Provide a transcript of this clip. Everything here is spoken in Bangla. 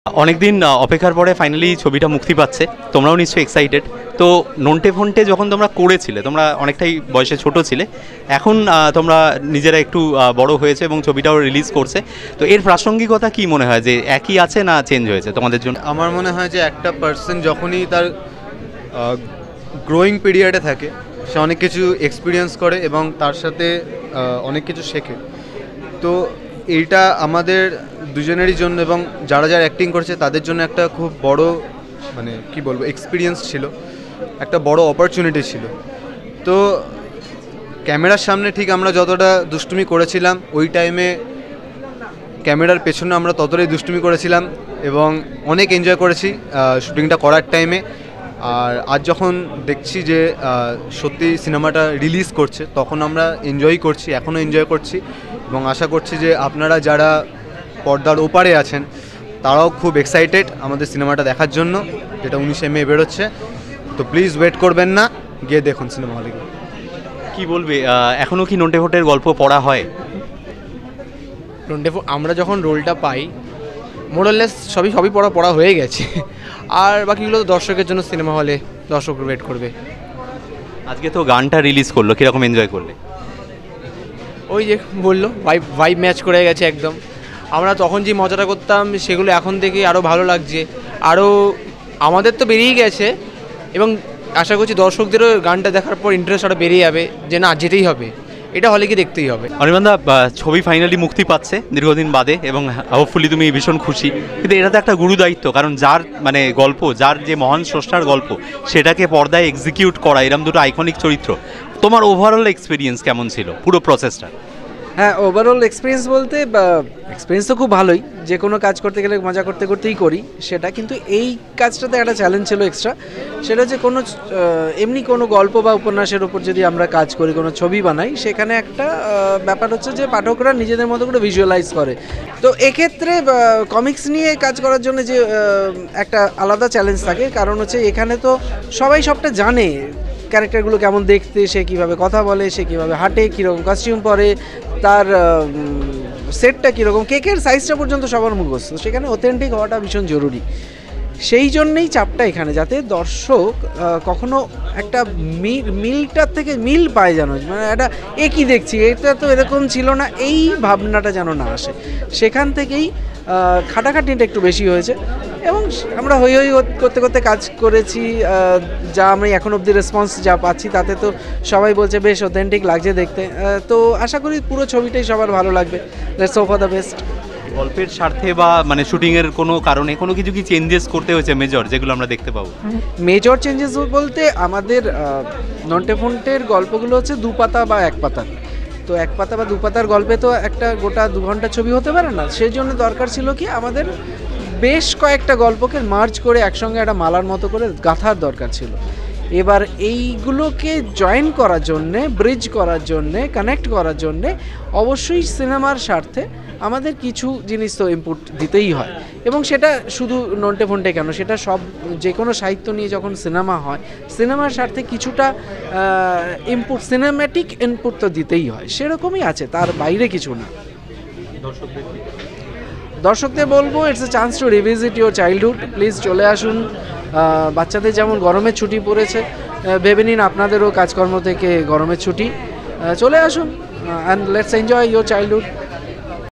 অনেকদিন অপেক্ষার পরে ফাইনালি ছবিটা মুক্তি পাচ্ছে, তোমরাও নিশ্চয়ই এক্সাইটেড। তো নন্টে ফন্টে যখন তোমরা করেছিলে, তোমরা অনেকটাই বয়সে ছোট ছিলে, এখন তোমরা নিজেরা একটু বড় হয়েছে এবং ছবিটাও রিলিজ করছে। তো এর প্রাসঙ্গিকতা কি মনে হয়, যে একই আছে না চেঞ্জ হয়েছে তোমাদের জন্য? আমার মনে হয় যে একটা পার্সন যখনই তার গ্রোয়িং পিরিয়ডে থাকে, সে অনেক কিছু এক্সপিরিয়েন্স করে এবং তার সাথে অনেক কিছু শেখে। তো এইটা আমাদের দুজনেরই জন্য এবং যারা যারা অ্যাক্টিং করছে তাদের জন্য একটা খুব বড়, মানে কি বলবো, এক্সপিরিয়েন্স ছিল, একটা বড় অপরচুনিটি ছিল। তো ক্যামেরার সামনে ঠিক আমরা যতটা দুষ্টুমি করেছিলাম, ওই টাইমে ক্যামেরার পেছনে আমরা ততটাই দুষ্টুমি করেছিলাম এবং অনেক এনজয় করেছি শুটিংটা করার টাইমে। আর আজ যখন দেখছি যে সত্যি সিনেমাটা রিলিজ করছে, তখন আমরা এনজয় করছি, এখনও এনজয় করছি এবং আশা করছি যে আপনারা যারা পর্দার ওপারে আছেন তারাও খুব এক্সাইটেড আমাদের সিনেমাটা দেখার জন্য, যেটা 19শে মে বেরোচ্ছে। তো প্লিজ ওয়েট করবেন না, গিয়ে দেখুন সিনেমা হলে। কি বলবে, এখনও কি নন্টে ফন্টের গল্প পড়া হয়? আমরা যখন রোলটা পাই মোরাললেস সবই পড়া হয়ে গেছে, আর বাকিগুলো তো দর্শকের জন্য, সিনেমা হলে দর্শক ওয়েট করবে। আজকে তো গানটা রিলিজ করলো, কীরকম এনজয় করলে? ওই যে বললো ভাইব ম্যাচ করে গেছে একদম। আমরা তখন যে মজাটা করতাম সেগুলো এখন থেকে আরও ভালো লাগছে, আরও আমাদের তো বেরিয়ে গেছে এবং আশা করছি দর্শকদেরও গানটা দেখার পর ইন্টারেস্ট আরও বেরিয়ে যাবে, যে না যেতেই হবে, এটা হলে কি দেখতেই হবে। অনির্বাণ দা, ছবি ফাইনালি মুক্তি পাচ্ছে দীর্ঘদিন বাদে এবং হোপফুলি তুমি ভীষণ খুশি, কিন্তু এটা তো একটা গুরু দায়িত্ব, কারণ যার মানে গল্প, যার যে মহান স্রষ্টার গল্প, সেটাকে পর্দায় এক্সিকিউট করা, এরকম দুটো আইকনিক চরিত্র। তোমার ওভারঅল এক্সপিরিয়েন্স কেমন ছিল পুরো প্রসেসটা? হ্যাঁ, ওভারঅল এক্সপিরিয়েন্স বলতে এক্সপিরিয়েন্স তো খুব ভালোই, যে কোনো কাজ করতে গেলে মজা করতে করতেই করি সেটা, কিন্তু এই কাজটাতে একটা চ্যালেঞ্জ ছিল এক্সট্রা। সেটা যে কোনো এমনি কোনো গল্প বা উপন্যাসের উপর যদি আমরা কাজ করি, কোনো ছবি বানাই, সেখানে একটা ব্যাপার হচ্ছে যে পাঠকরা নিজেদের মতো করে ভিজুয়ালাইজ করে। তো এক্ষেত্রে কমিক্স নিয়ে কাজ করার জন্য যে একটা আলাদা চ্যালেঞ্জ থাকে, কারণ হচ্ছে এখানে তো সবাই সবটা জানে, ক্যারেক্টারগুলো কেমন দেখতে, সে কীভাবে কথা বলে, সে কীভাবে হাঁটে, কীরকম কস্টিউম পরে, তার সেটটা কীরকম, কেকের সাইজটা পর্যন্ত সবার মুখস্থ। সেখানে অথেন্টিক হওয়াটা ভীষণ জরুরি। সেই জন্যেই চাপটা এখানে, যাতে দর্শক কখনো একটা মিলটার থেকে মিল পায়, যেন মানে একটা একই দেখছি, এটা তো এরকম ছিল না, এই ভাবনাটা যেন না আসে। সেখান থেকেই খাটাখাটনিটা একটু বেশি হয়েছে এবং আমরা হই করতে করতে কাজ করেছি। যা আমি এখন অবধি রেসপন্স যা পাচ্ছি, তাতে তো সবাই বলছে বেশ অথেন্টিক লাগছে দেখতে। তো আশা করি পুরো ছবিটাই সবার ভালো লাগবে। Let's hope for the best. গল্পের স্বার্থে বা মানে শুটিংয়ের কোনো কারণে কোনো কিছু কি চেঞ্জেস করতে হয়েছে মেজর, যেগুলো আমরা দেখতে পাবো? মেজর চেঞ্জেস বলতে আমাদের নন্টে ফন্টের গল্পগুলো হচ্ছে 2 পাতা বা 1 পাতা। তো 1 পাতা বা 2 পাতার গল্পে তো একটা গোটা 2 ঘন্টার ছবি হতে পারে না। সেই জন্য দরকার ছিল কি, আমাদের বেশ কয়েকটা গল্পকে মার্জ করে একসঙ্গে একটা মালার মতো করে গাঁথার দরকার ছিল। এবার এইগুলোকে জয়েন করার জন্যে, ব্রিজ করার জন্যে, কানেক্ট করার জন্যে অবশ্যই সিনেমার স্বার্থে আমাদের কিছু জিনিস তো ইনপুট দিতেই হয়। এবং সেটা শুধু নন্টে ফন্টে কেন, সেটা সব যে কোনো সাহিত্য নিয়ে যখন সিনেমা হয়, সিনেমার স্বার্থে কিছুটা ইনপুট, সিনেম্যাটিক ইনপুট তো দিতেই হয়। সেরকমই আছে, তার বাইরে কিছু না। দর্শকদের বলবো, it's a chance to revisit your childhood. Please চলে আসুন। বাচ্চাদের যেমন গরমের ছুটি পড়েছে, ভেবে নিন আপনাদেরও কাজকর্ম থেকে গরমের ছুটি। চলে আসুন and let's enjoy your childhood.